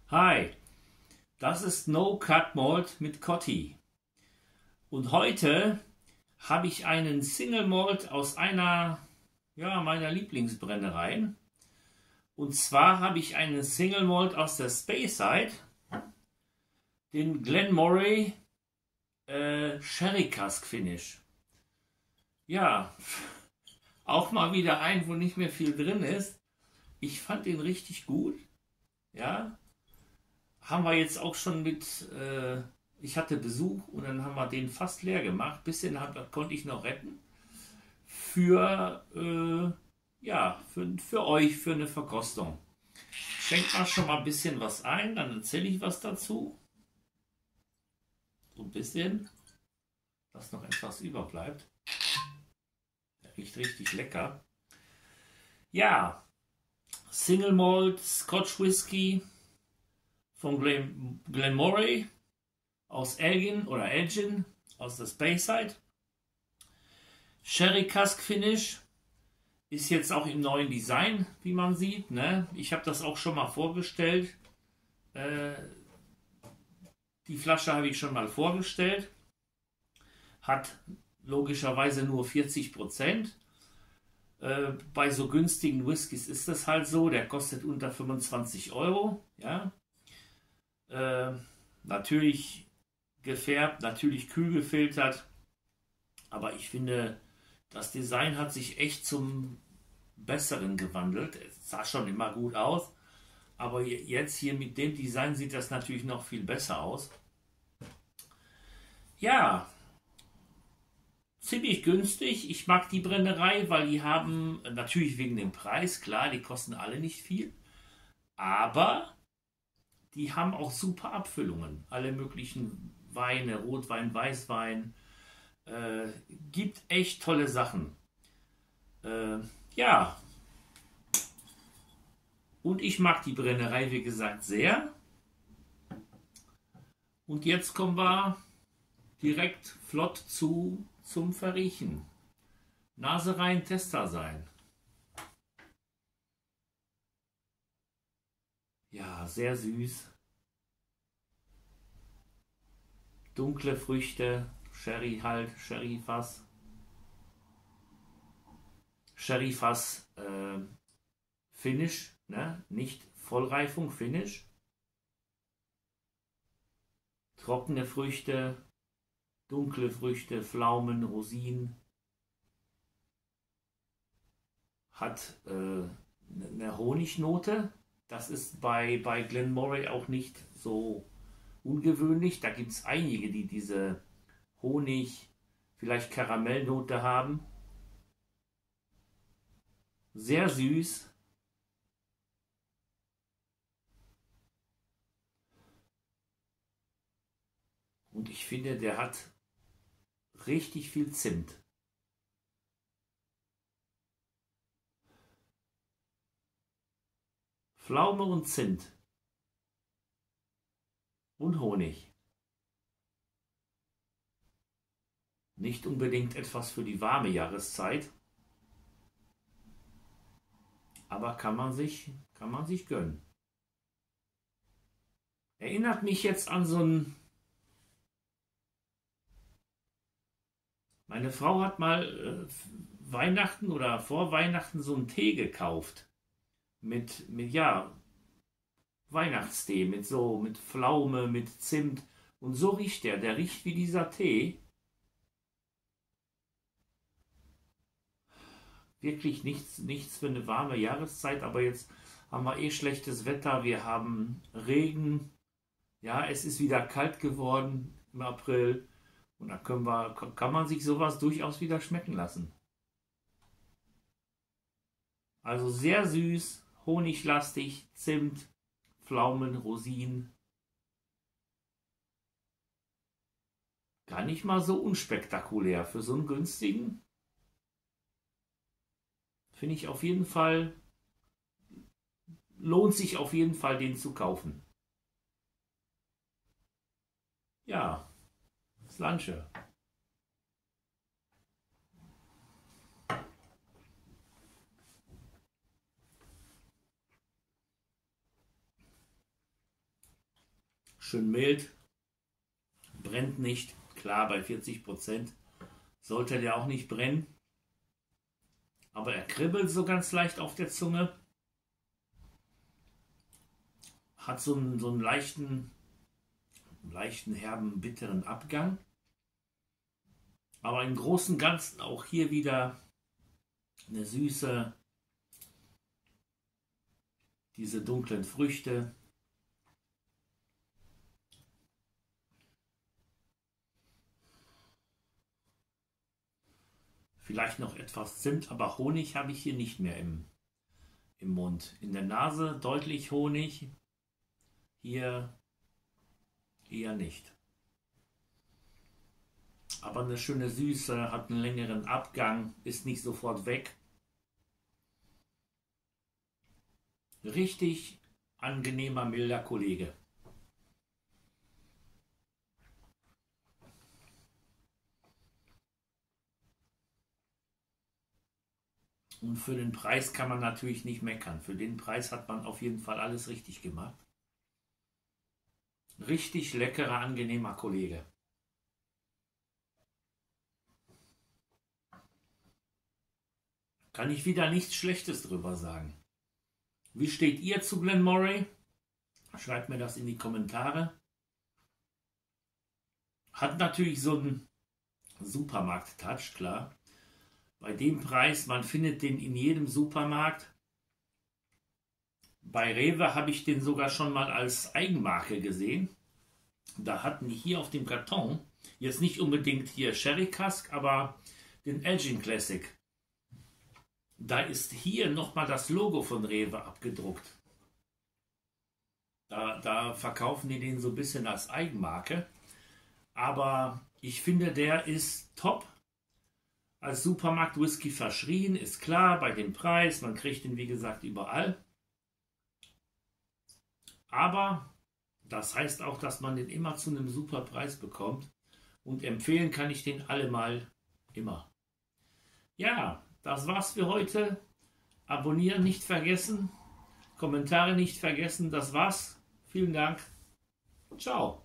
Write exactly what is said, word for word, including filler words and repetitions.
Hi, das ist No Cut Malt mit Cotti. Und heute habe ich einen Single Malt aus einer ja, meiner Lieblingsbrennereien. Und zwar habe ich einen Single Malt aus der Speyside, den Glenmorangie äh, Sherry Cask Finish. Ja, auch mal wieder ein, wo nicht mehr viel drin ist. Ich fand den richtig gut. Ja, haben wir jetzt auch schon mit, äh, ich hatte Besuch und dann haben wir den fast leer gemacht. Bisschen hab, konnte ich noch retten. Für, äh, ja, für, für euch, für eine Verkostung. Schenkt mal schon mal ein bisschen was ein, dann erzähle ich was dazu. So ein bisschen, dass noch etwas überbleibt. Der riecht richtig lecker. Ja, Single Malt Scotch Whisky von Glen, Glenmorangie aus Elgin oder Elgin aus der Speyside. Sherry Cask Finish ist jetzt auch im neuen Design, wie man sieht. Ne? Ich habe das auch schon mal vorgestellt. Äh, die Flasche habe ich schon mal vorgestellt. Hat logischerweise nur vierzig Prozent. Äh, bei so günstigen Whiskys ist das halt so. Der kostet unter fünfundzwanzig Euro. Ja? Äh, natürlich gefärbt, natürlich kühl gefiltert. Aber ich finde, das Design hat sich echt zum Besseren gewandelt. Es sah schon immer gut aus. Aber jetzt hier mit dem Design sieht das natürlich noch viel besser aus. Ja, ziemlich günstig. Ich mag die Brennerei, weil die haben, natürlich wegen dem Preis, klar, die kosten alle nicht viel. Aber die haben auch super Abfüllungen. Alle möglichen Weine, Rotwein, Weißwein. Äh, gibt echt tolle Sachen. Äh, ja, und ich mag die Brennerei, wie gesagt, sehr. Und jetzt kommen wir direkt flott zu zum Verriechen. Nase rein, Tester sein. Ja, sehr süß. Dunkle Früchte, Sherry halt, Sherryfass. Sherryfass äh, Finish, ne? Nicht Vollreifung, Finish. Trockene Früchte, dunkle Früchte, Pflaumen, Rosinen. Hat äh, eine Honignote. Das ist bei, bei Glenmorangie auch nicht so ungewöhnlich. Da gibt es einige, die diese Honig, vielleicht Karamellnote haben. Sehr süß. Und ich finde, der hat richtig viel Zimt. Pflaume und Zimt. Und Honig. Nicht unbedingt etwas für die warme Jahreszeit. Aber kann man sich, kann man sich gönnen. Erinnert mich jetzt an so ein... Meine Frau hat mal äh, Weihnachten oder vor Weihnachten so einen Tee gekauft. Mit, mit ja, Weihnachtstee, mit so, mit Pflaume, mit Zimt. Und so riecht der. Der riecht wie dieser Tee. Wirklich nichts, nichts für eine warme Jahreszeit, aber jetzt haben wir eh schlechtes Wetter. Wir haben Regen. Ja, es ist wieder kalt geworden im April. Und da können wir, kann man sich sowas durchaus wieder schmecken lassen. Also sehr süß, honiglastig, Zimt, Pflaumen, Rosinen. Gar nicht mal so unspektakulär. Für so einen günstigen finde ich auf jeden Fall, lohnt sich auf jeden Fall, den zu kaufen. Ja, Slanche. schön mild, brennt nicht. Klar, bei vierzig Prozent sollte der auch nicht brennen. Aber er kribbelt so ganz leicht auf der Zunge. Hat so einen, so einen leichten, leichten, herben, bitteren Abgang. Aber im Großen und Ganzen auch hier wieder eine Süße. Diese dunklen Früchte. Vielleicht noch etwas Zimt, aber Honig habe ich hier nicht mehr im, im Mund. In der Nase deutlich Honig, hier eher nicht. Aber eine schöne Süße, hat einen längeren Abgang, ist nicht sofort weg. Richtig angenehmer, milder Kollege. Und für den Preis kann man natürlich nicht meckern. Für den Preis hat man auf jeden Fall alles richtig gemacht. Richtig leckerer, angenehmer Kollege. Kann ich wieder nichts Schlechtes drüber sagen. Wie steht ihr zu Glenmorangie? Schreibt mir das in die Kommentare. Hat natürlich so einen Supermarkt-Touch, klar. Bei dem Preis, man findet den in jedem Supermarkt. Bei Rewe habe ich den sogar schon mal als Eigenmarke gesehen. Da hatten die hier auf dem Karton, jetzt nicht unbedingt hier Sherry Cask, aber den Elgin Classic. Da ist hier nochmal das Logo von Rewe abgedruckt. Da, da verkaufen die den so ein bisschen als Eigenmarke. Aber ich finde, der ist top. Als Supermarkt-Whisky verschrien, ist klar, bei dem Preis. Man kriegt ihn, wie gesagt, überall. Aber das heißt auch, dass man den immer zu einem super Preis bekommt. Und empfehlen kann ich den allemal immer. Ja, das war's für heute. Abonnieren nicht vergessen. Kommentare nicht vergessen. Das war's. Vielen Dank. Ciao.